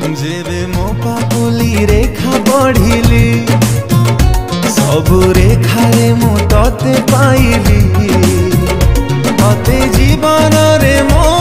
जेबे मो पापुली रेखा बढ़िली सबु रेखा रे मु तते पाइली तते जीवन रे मो